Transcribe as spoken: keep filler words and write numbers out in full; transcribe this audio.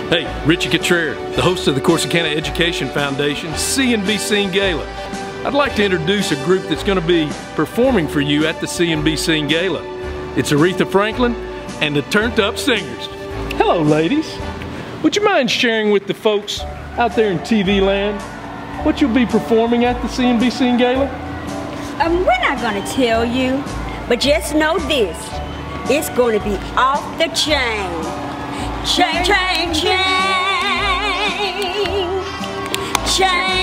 Hey, Richie Cottrell, the host of the Corsicana Education Foundation See and Be Seen Gala. I'd like to introduce a group that's going to be performing for you at the See and Be Seen Gala. It's Aretha Franklin and the Turned Up Singers. Hello, ladies. Would you mind sharing with the folks out there in T V land what you'll be performing at the See and Be Seen Gala? Um, we're not going to tell you, but just know this. It's going to be off the chain. Chain, chain, chain, chain.